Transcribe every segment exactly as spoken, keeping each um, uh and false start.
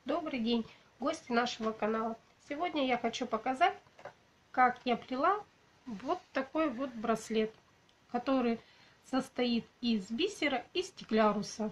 Добрый день, гости нашего канала. Сегодня я хочу показать, как я плела вот такой вот браслет, который состоит из бисера и стекляруса.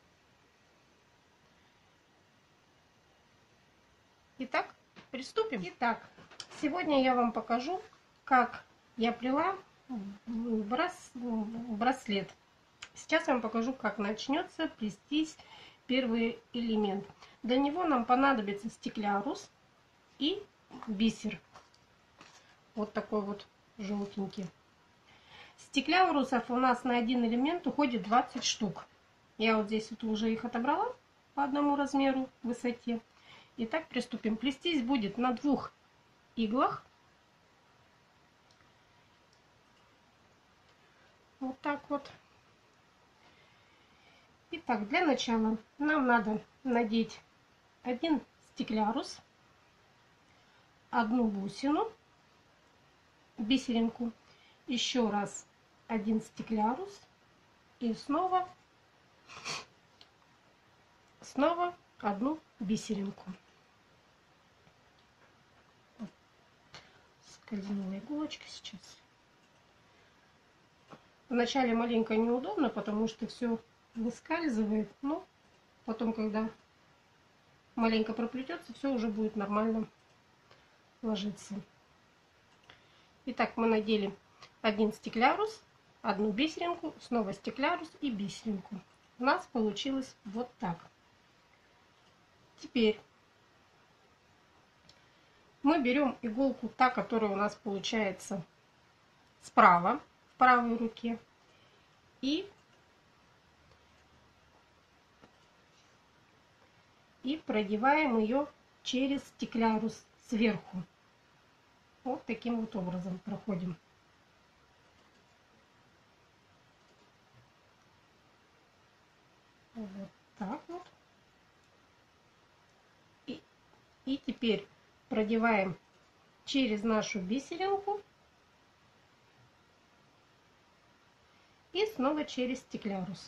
Итак, приступим. Итак, сегодня я вам покажу, как я плела брас... браслет. Сейчас я вам покажу, как начнется плестись первый элемент. Для него нам понадобится стеклярус и бисер. Вот такой вот желтенький. Стеклярусов у нас на один элемент уходит двадцать штук. Я вот здесь вот уже их отобрала по одному размеру, высоте. Итак, приступим. Плестись будет на двух иглах. Вот так вот. Итак, для начала нам надо надеть один стеклярус, одну бусину, бисеринку, еще раз один стеклярус и снова, снова одну бисеринку. Скользнула иголочка сейчас. Вначале маленько неудобно, потому что все выскальзывает, но потом, когда маленько проплетется, все уже будет нормально ложиться. Итак, мы надели один стеклярус, одну бисеринку, снова стеклярус и бисеринку. У нас получилось вот так. Теперь мы берем иголку, та, которая у нас получается справа, в правой руке, и и продеваем ее через стеклярус сверху. Вот таким вот образом проходим. Вот так вот. И, и теперь продеваем через нашу бисеринку и снова через стеклярус.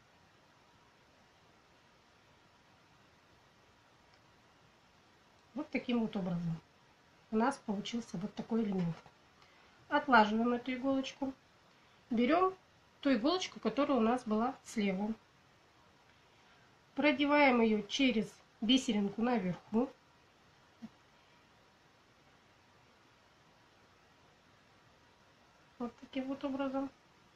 Вот таким вот образом у нас получился вот такой элемент. Отлаживаем эту иголочку. Берем ту иголочку, которая у нас была слева. Продеваем ее через бисеринку наверху. Вот таким вот образом.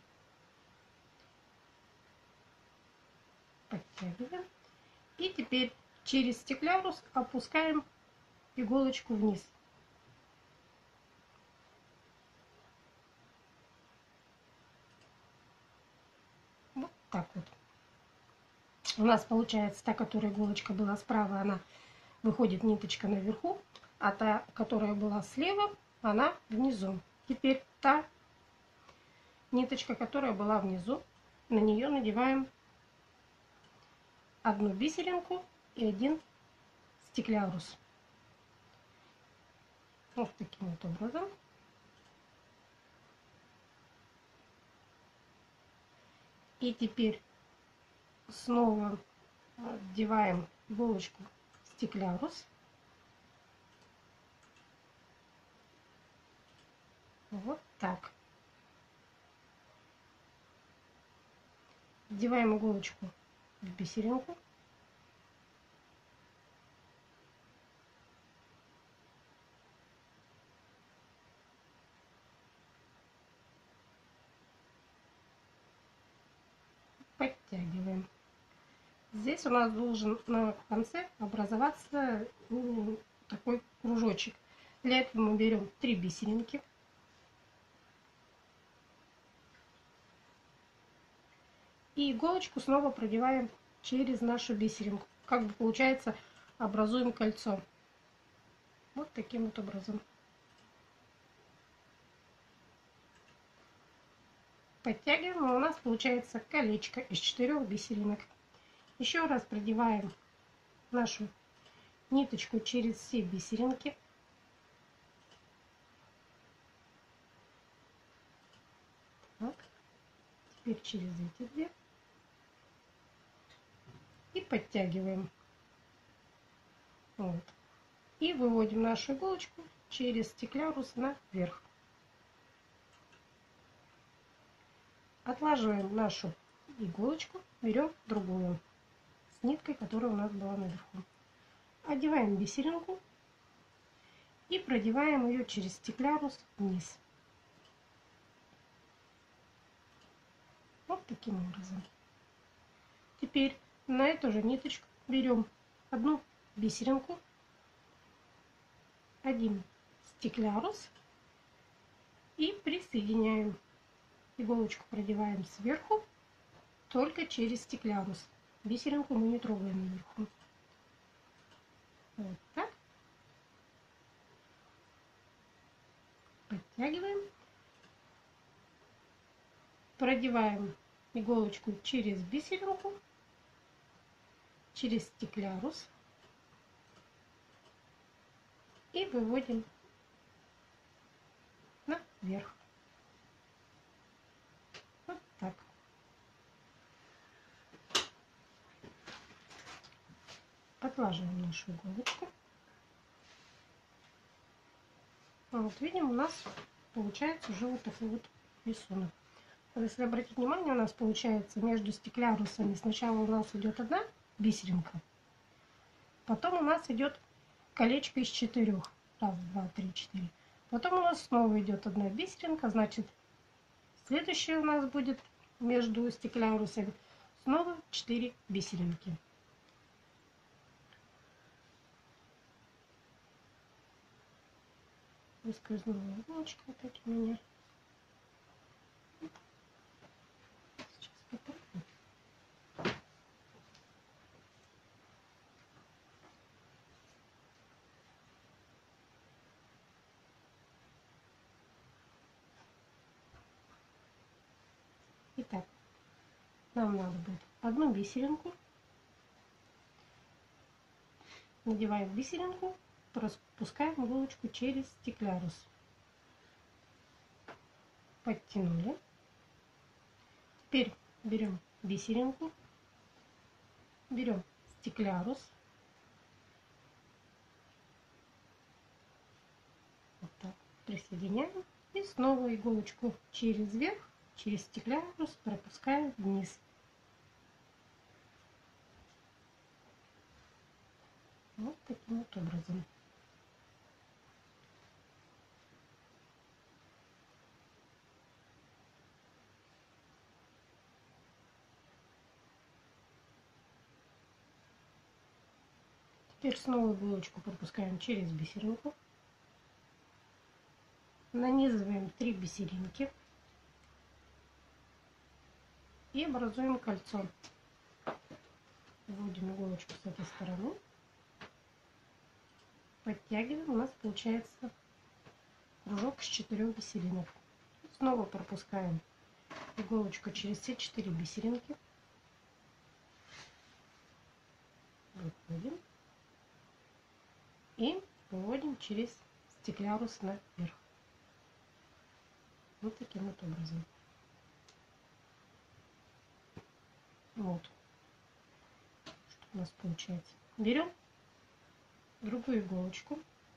Подтягиваем. И теперь через стеклярус опускаем иголочку вниз. Вот так вот. У нас получается та, которая иголочка была справа, она выходит ниточка наверху, а та, которая была слева, она внизу. Теперь та ниточка, которая была внизу, на нее надеваем одну бисеринку и один стеклярус. Вот таким вот образом. И теперь снова вдеваем иголочку в стеклярус. Вот так. Вдеваем иголочку в бисеринку. Подтягиваем. Здесь у нас должен на конце образоваться такой кружочек. Для этого мы берем три бисеринки. И иголочку снова продеваем через нашу бисеринку. Как бы получается, образуем кольцо. Вот таким вот образом. Подтягиваем, и у нас получается колечко из четырех бисеринок. Еще раз продеваем нашу ниточку через все бисеринки. Так. Теперь через эти две. И подтягиваем. Вот. И выводим нашу иголочку через стеклярус наверх. Отлаживаем нашу иголочку, берем другую с ниткой, которая у нас была наверху. Одеваем бисеринку и продеваем ее через стеклярус вниз. Вот таким образом. Теперь на эту же ниточку берем одну бисеринку, один стеклярус и присоединяем. Иголочку продеваем сверху, только через стеклярус. Бисеринку мы не трогаем наверху. Вот так. Подтягиваем. Продеваем иголочку через бисеринку, через стеклярус и выводим наверх. Вот так. Отлаживаем нашу иголочку. Вот видим, у нас получается уже вот такой вот рисунок. Если обратить внимание, у нас получается между стеклярусами сначала у нас идет одна бисеринка, потом у нас идет колечко из четырех. Раз, два, три, четыре. Потом у нас снова идет одна бисеринка, значит следующее у нас будет между стеклярусами снова четыре бисеринки. Выскользнула иголочка опять у меня. Сейчас попробуем. Итак, нам надо будет одну бисеринку. Надеваем бисеринку, пропускаем иголочку через стеклярус. Подтянули. Теперь берем бисеринку, берем стеклярус. Вот так. Присоединяем. И снова иголочку через верх, через стеклярус пропускаем вниз. Вот таким вот образом. Теперь снова иголочку пропускаем через бисеринку. Нанизываем три бисеринки. И образуем кольцо. Вводим иголочку с этой стороны. Подтягиваем. У нас получается кружок с четырех бисеринок. Снова пропускаем иголочку через все четыре бисеринки. Выходим. И выводим через стеклярус наверх. Вот таким вот образом. Вот. Что у нас получается. Берем другую иголочку.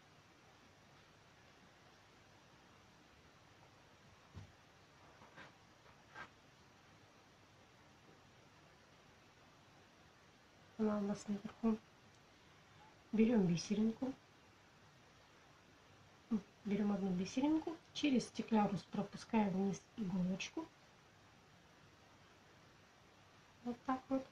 Она у нас наверху. Берем бисеринку. Берем одну бисеринку. Через стеклярус пропускаем вниз иголочку. Вот так вот.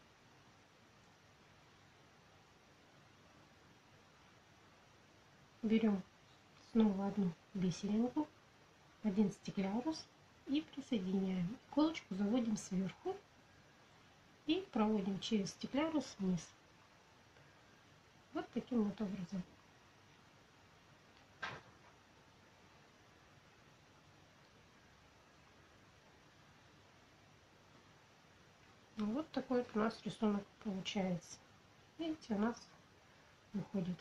Берем снова одну бисеринку, один стеклярус и присоединяем. Иголочку заводим сверху и проводим через стеклярус вниз. Вот таким вот образом. Вот такой вот у нас рисунок получается. Видите, у нас выходит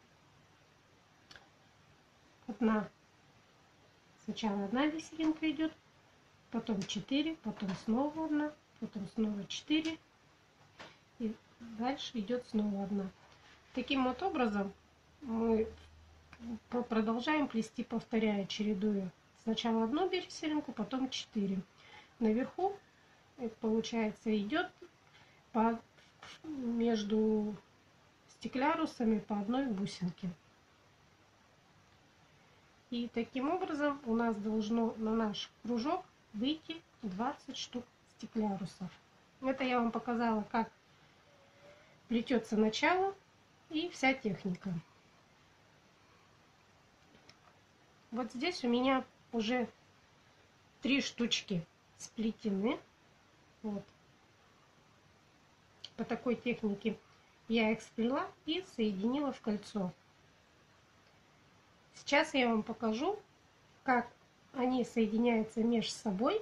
одна, сначала одна бисеринка идет, потом четыре, потом снова одна, потом снова четыре, и дальше идет снова одна. Таким вот образом мы продолжаем плести, повторяя, чередуя. Сначала одну бисеринку, потом четыре. Наверху, получается, идет по, между стеклярусами по одной бусинке. И таким образом у нас должно на наш кружок выйти двадцать штук стеклярусов. Это я вам показала, как плетется начало и вся техника. Вот здесь у меня уже три штучки сплетены. Вот. По такой технике я их сплела и соединила в кольцо. Сейчас я вам покажу, как они соединяются между собой,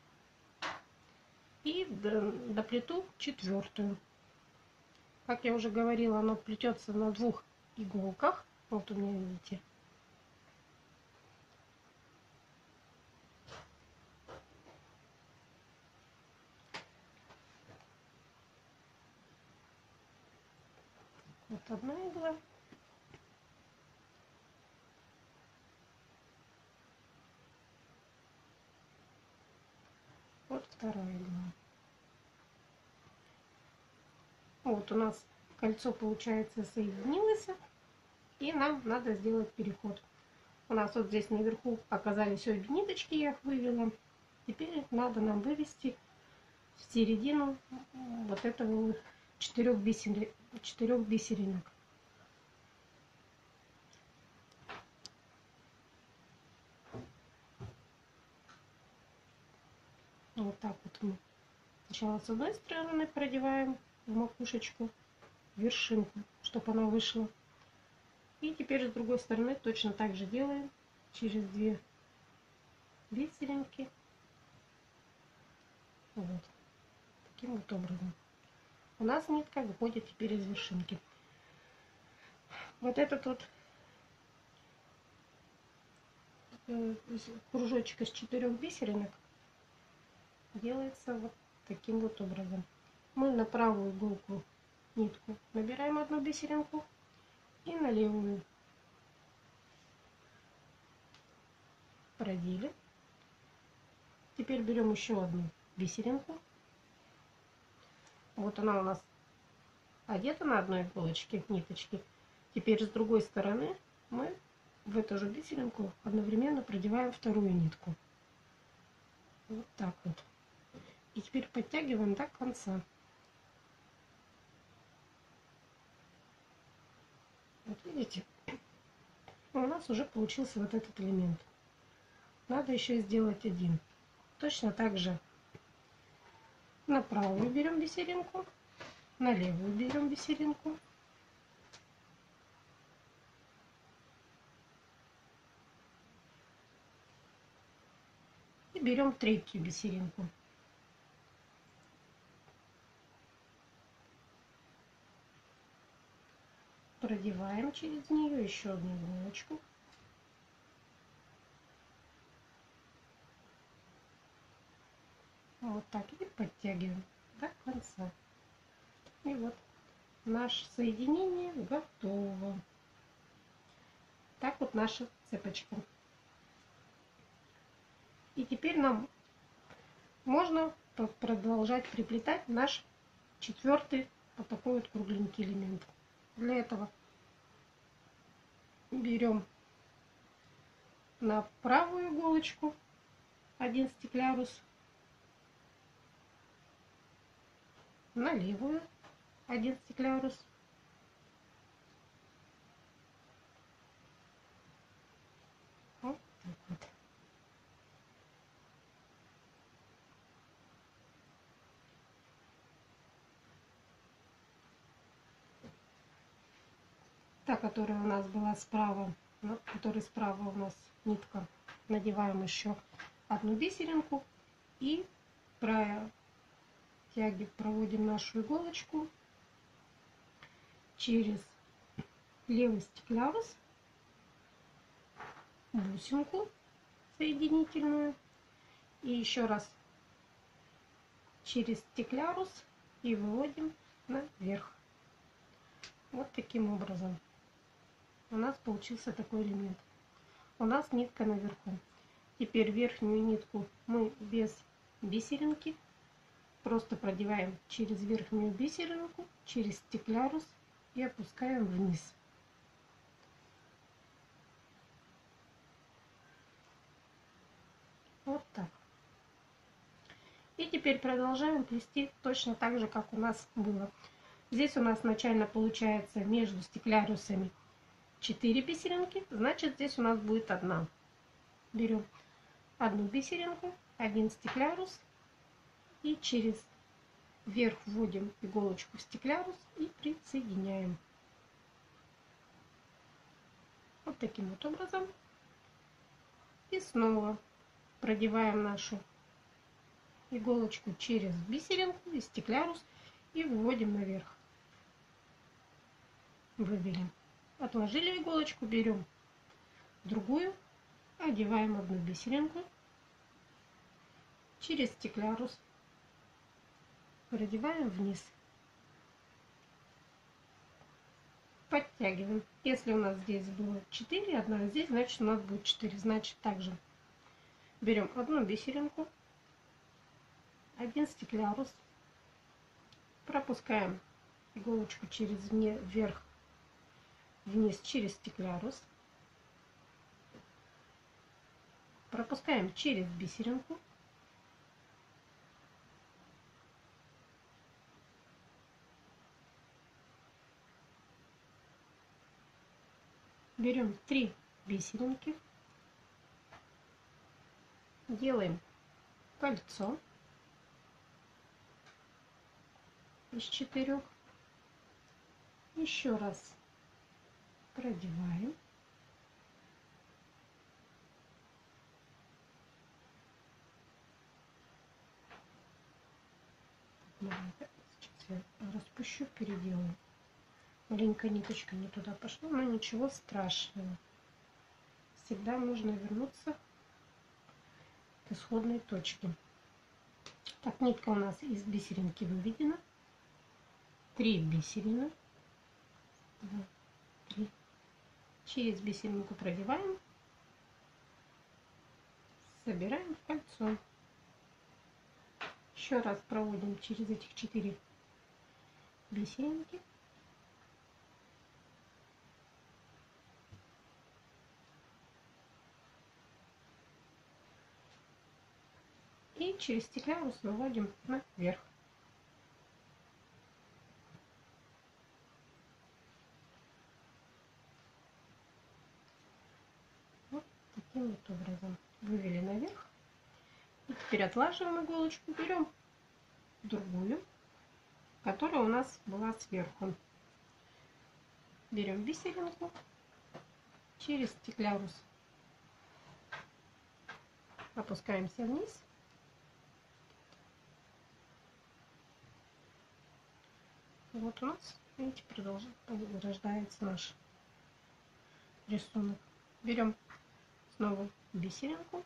и доплету четвертую. Как я уже говорила, оно плетется на двух иголках. Вот у меня, видите. Вот одна игла. Вот вторая игла. Вот у нас кольцо, получается, соединилось. И нам надо сделать переход. У нас вот здесь наверху оказались обе ниточки, я их вывела. Теперь надо нам вывести в середину вот этого четырех бисер... четырех бисеринок. Вот так вот мы сначала с одной стороны продеваем в макушечку вершинку, чтобы она вышла. И теперь с другой стороны точно так же делаем через две бисеринки. Вот. Таким вот образом. У нас нитка выходит теперь из вершинки. Вот этот вот кружочек из четырех бисеринок делается вот таким вот образом. Мы на правую иголку нитку набираем одну бисеринку и на левую продели. Теперь берем еще одну бисеринку. Вот она у нас одета на одной иголочке ниточки. Теперь с другой стороны мы в эту же бисеринку одновременно продеваем вторую нитку. Вот так вот. И теперь подтягиваем до конца. Вот видите, у нас уже получился вот этот элемент. Надо еще сделать один. Точно так же на правую берем бисеринку, на левую берем бисеринку. И берем третью бисеринку. Продеваем через нее еще одну иголочку. Вот так и подтягиваем до конца. И вот наше соединение готово. Так вот наша цепочка. И теперь нам можно продолжать приплетать наш четвертый вот такой вот кругленький элемент. Для этого берем на правую иголочку один стеклярус, на левую один стеклярус, вот так вот. Та, которая у нас была справа, которая справа у нас нитка, надеваем еще одну бисеринку и протяги проводим нашу иголочку через левый стеклярус, бусинку соединительную и еще раз через стеклярус и выводим наверх. Вот таким образом у нас получился такой элемент. У нас нитка наверху. Теперь верхнюю нитку мы без бисеринки просто продеваем через верхнюю бисеринку, через стеклярус и опускаем вниз. Вот так. И теперь продолжаем плести точно так же, как у нас было. Здесь у нас начально получается между стеклярусами четыре бисеринки, значит здесь у нас будет одна. Берем одну бисеринку, один стеклярус и через верх вводим иголочку в стеклярус и присоединяем. Вот таким вот образом. И снова продеваем нашу иголочку через бисеринку и стеклярус и выводим наверх. Вывели. Отложили иголочку, берем другую, одеваем одну бисеринку, через стеклярус продеваем вниз. Подтягиваем. Если у нас здесь было четыре, одна здесь, значит у нас будет четыре. Значит также берем одну бисеринку, один стеклярус, пропускаем иголочку через вверх, вниз через стеклярус, пропускаем через бисеринку, берем три бисеринки, делаем кольцо из четырех, еще раз продеваем, сейчас я распущу, переделаю. Маленькая ниточка не туда пошла, но ничего страшного. Всегда нужно вернуться к исходной точке. Так, нитка у нас из бисеринки выведена. Три бисерины. Два, три. Через бисеринку продеваем. Собираем в кольцо. Еще раз проводим через этих четыре бисеринки. И через стеклярус выводим наверх. Вот таким вот образом вывели наверх. И теперь отлаживаем иголочку, берем другую, которая у нас была сверху. Берем бисеринку, через стеклярус опускаемся вниз. Вот у нас, видите, продолжает, рождается наш рисунок. Берем снова бисеринку,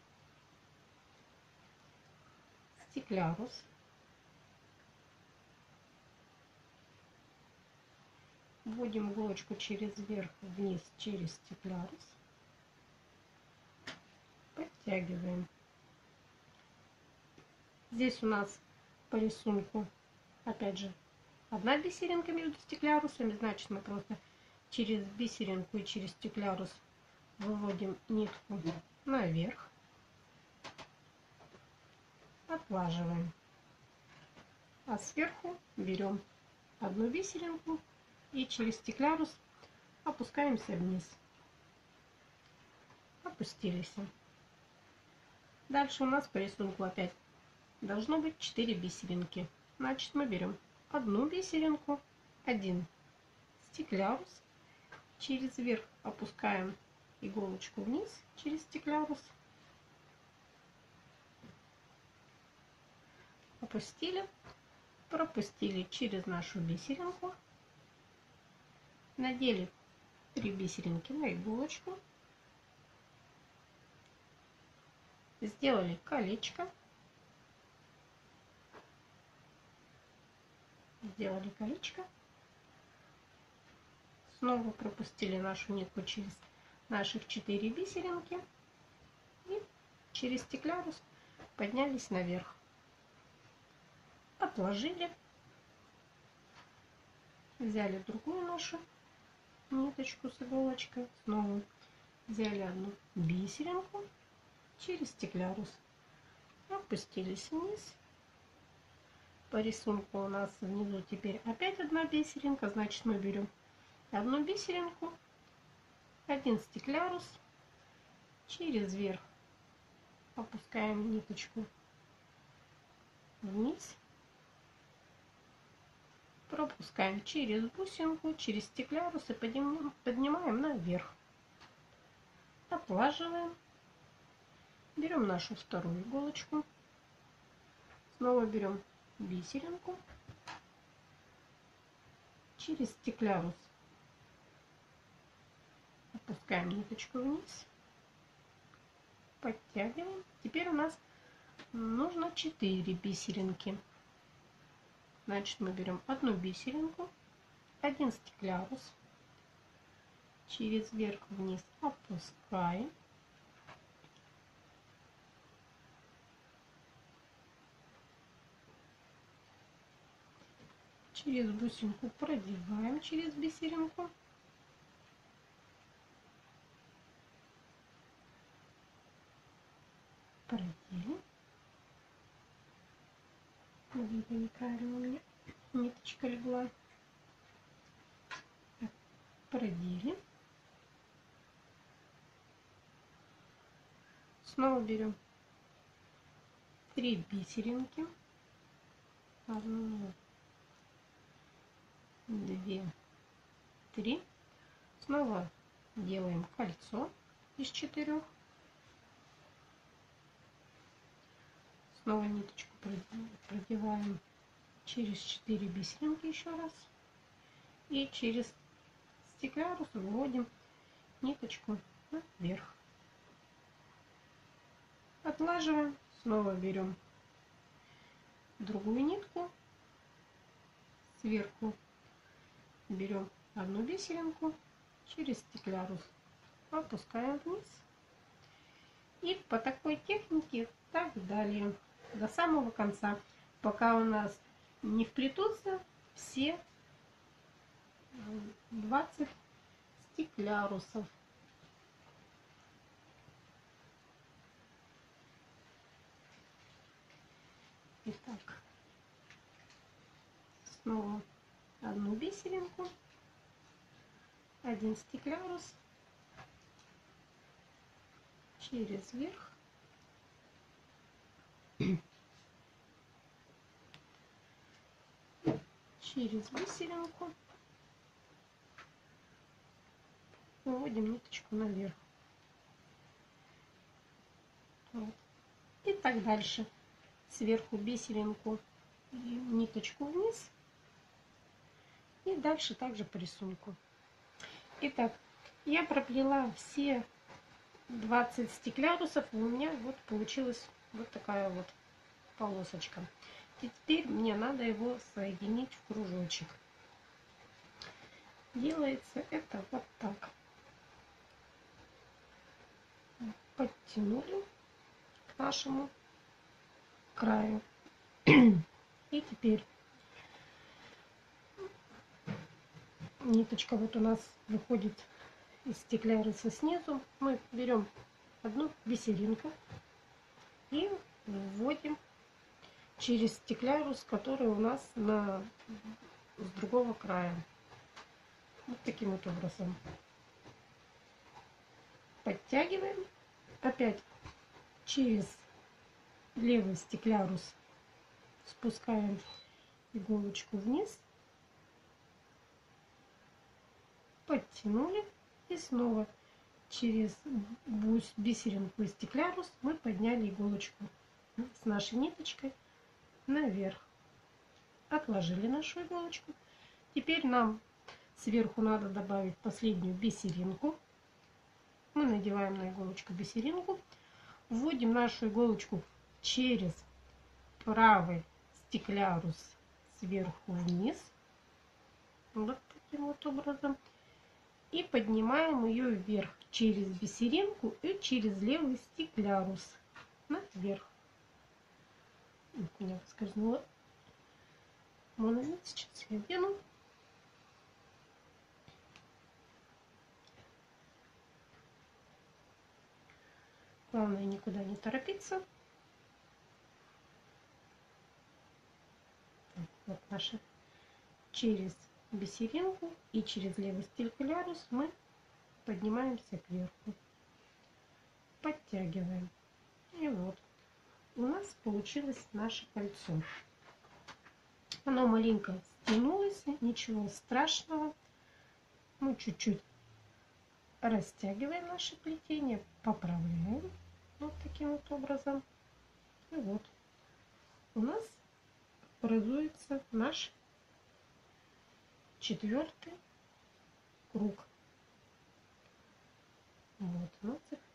стеклярус, вводим иголочку через верх, вниз, через стеклярус, подтягиваем. Здесь у нас по рисунку, опять же, одна бисеринка между стеклярусами, значит мы просто через бисеринку и через стеклярус выводим нитку наверх, отлаживаем, а сверху берем одну бисеринку и через стеклярус опускаемся вниз. Опустились. Дальше у нас по рисунку опять должно быть четыре бисеринки. Значит мы берем одну бисеринку, один стеклярус, через верх опускаем иголочку вниз через стеклярус, опустили, пропустили через нашу бисеринку, надели три бисеринки на иголочку, сделали колечко, сделали колечко, Снова пропустили нашу нитку через наших четыре бисеринки и через стеклярус поднялись наверх. Отложили, взяли другую нашу ниточку с иголочкой, снова взяли одну бисеринку, через стеклярус опустились вниз. По рисунку у нас внизу теперь опять одна бисеринка, значит мы берем одну бисеринку, один стеклярус, через верх опускаем ниточку вниз, пропускаем через бусинку, через стеклярус и поднимаем, поднимаем наверх. Отлаживаем, берем нашу вторую иголочку, снова берем бисеринку, через стеклярус опускаем ниточку вниз, подтягиваем. Теперь у нас нужно четыре бисеринки. Значит, мы берем одну бисеринку, один стеклярус, через верх вниз опускаем, через бусинку продеваем через бисеринку, продели. Где-то неправильно у меня ниточка легла. Так, продели. Снова берем три бисеринки. Одну, две, три. Снова делаем кольцо из четырех. Снова ниточку продеваем через четыре бисеринки еще раз. И через стеклярус выводим ниточку наверх. Отлаживаем. Снова берем другую нитку. Сверху берем одну бисеринку. Через стеклярус опускаем вниз. И по такой технике так далее. До самого конца, пока у нас не вплетутся все двадцать стеклярусов. Итак, снова одну бисеринку, один стеклярус, через верх, через бисеринку выводим ниточку наверх. Вот. И так дальше. Сверху бисеринку и ниточку вниз. И дальше также по рисунку. Итак, я проплела все двадцать стеклярусов. И у меня вот получилась вот такая вот полосочка. И теперь мне надо его соединить в кружочек. Делается это вот так. Подтянули к нашему краю. И теперь ниточка вот у нас выходит из стекляруса снизу. Мы берем одну бисеринку и вводим через стеклярус, который у нас на, с другого края. Вот таким вот образом. Подтягиваем. Опять через левый стеклярус спускаем иголочку вниз. Подтянули. И снова через бисеринку и стеклярус мы подняли иголочку с нашей ниточкой наверх. Отложили нашу иголочку. Теперь нам сверху надо добавить последнюю бисеринку. Мы надеваем на иголочку бисеринку. Вводим нашу иголочку через правый стеклярус сверху вниз. Вот таким вот образом. и поднимаем ее вверх через бисеринку и через левый стеклярус наверх. Вот, меня поскользнуло. Монолит сейчас я одену. Главное никуда не торопиться. Вот наша через бисеринку и через левый стеклярус мы поднимаемся кверху, подтягиваем. И вот у нас получилось наше кольцо. Оно маленько стянулось, ничего страшного. Мы чуть-чуть растягиваем наше плетение, поправляем вот таким вот образом. И вот у нас образуется наш четвертый круг. Вот у нас их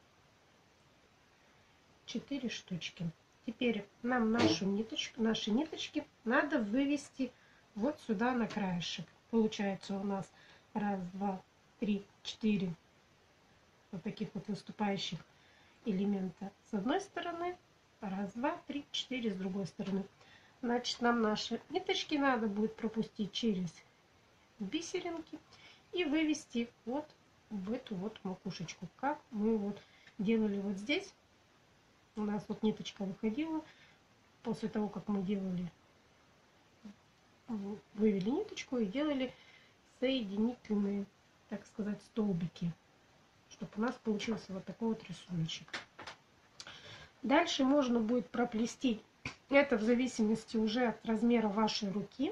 четыре штучки. Теперь нам нашу ниточку, наши ниточки надо вывести вот сюда на краешек. Получается у нас раз, два, три, четыре вот таких вот выступающих элемента с одной стороны, раз, два, три, четыре с другой стороны. Значит, нам наши ниточки надо будет пропустить через бисеринки и вывести вот в эту вот макушечку, как мы вот делали вот здесь. У нас вот ниточка выходила после того, как мы делали, вывели ниточку и делали соединительные, так сказать, столбики, чтобы у нас получился вот такой вот рисуночек. Дальше можно будет проплести, это в зависимости уже от размера вашей руки.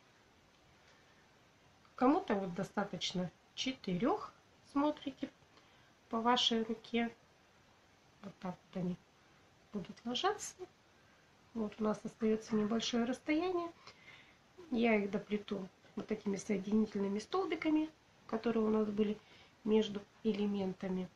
Кому-то вот достаточно четырех, смотрите по вашей руке. Вот так вот они будут ложаться. Вот у нас остается небольшое расстояние. Я их доплету вот этими соединительными столбиками, которые у нас были между элементами.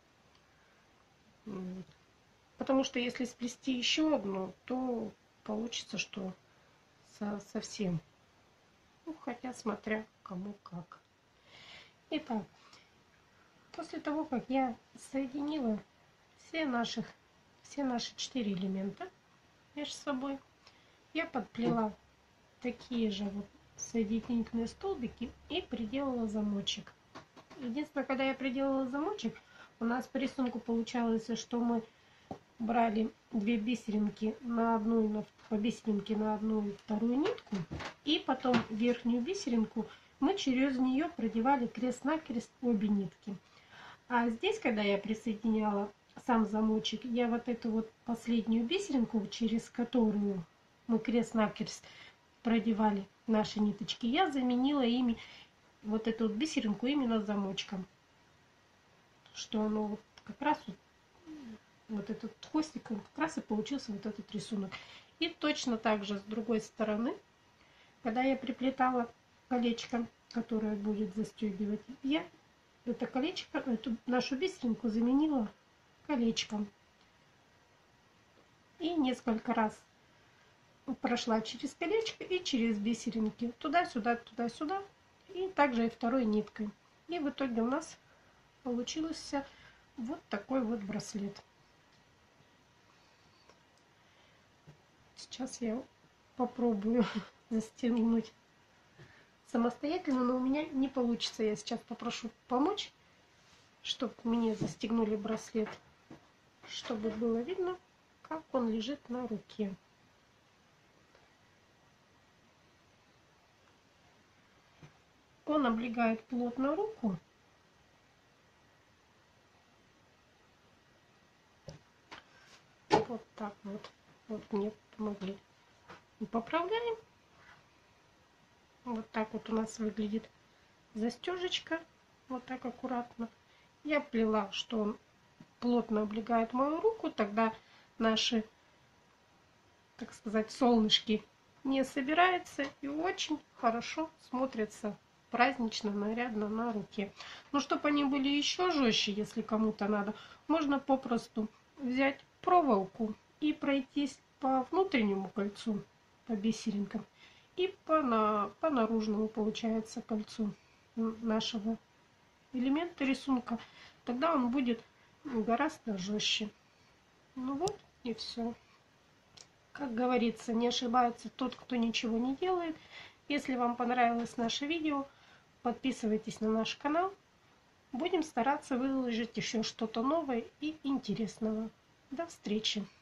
Потому что если сплести еще одну, то получится, что со совсем. Ну, хотя смотря кому как. Итак, после того, как я соединила все наших все наши четыре элемента между собой, я подплела такие же вот соединительные столбики и приделала замочек. Единственное, когда я приделала замочек, у нас по рисунку получалось, что мы брали две бисеринки на одну, на, по бисеринке на одну и вторую нитку, и потом верхнюю бисеринку мы через нее продевали крест-накрест обе нитки. А здесь, когда я присоединяла сам замочек, я вот эту вот последнюю бисеринку, через которую мы крест-накрест продевали наши ниточки, я заменила ими вот эту вот бисеринку именно замочком, что оно вот как раз вот, вот этот хвостик, как раз и получился вот этот рисунок. И точно так же с другой стороны, когда я приплетала колечко, которое будет застегивать, я это колечко, эту нашу бисеринку заменила колечком. И несколько раз прошла через колечко и через бисеринки. Туда-сюда, туда-сюда. И также и второй ниткой. И в итоге у нас получился вот такой вот браслет. Сейчас я попробую застегнуть самостоятельно, но у меня не получится. Я сейчас попрошу помочь, чтобы мне застегнули браслет, чтобы было видно, как он лежит на руке. Он облегает плотно руку. Вот так вот. Вот мне помогли. И поправляем. Вот так вот у нас выглядит застежечка. Вот так аккуратно. Я плела, что он плотно облегает мою руку. Тогда наши, так сказать, солнышки не собираются и очень хорошо смотрятся празднично, нарядно на руке. Но чтобы они были еще жестче, если кому-то надо, можно попросту взять проволоку и пройтись по внутреннему кольцу, по бисеринкам, и по, на, по наружному, получается, кольцу нашего элементы рисунка, тогда он будет гораздо жестче. Ну вот и все. Как говорится, не ошибается тот, кто ничего не делает. Если вам понравилось наше видео, подписывайтесь на наш канал. Будем стараться выложить еще что-то новое и интересного. До встречи!